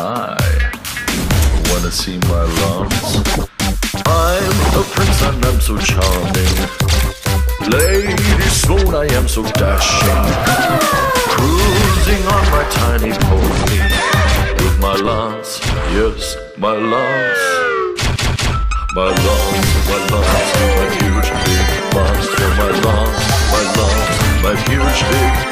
high. Wanna see my lungs? I'm a prince and I'm so charming. Ladies swoon, I am so dashing. Cruising on my tiny pony with my lungs, yes, my lungs. My lungs, my huge big lungs. For my lungs, my huge big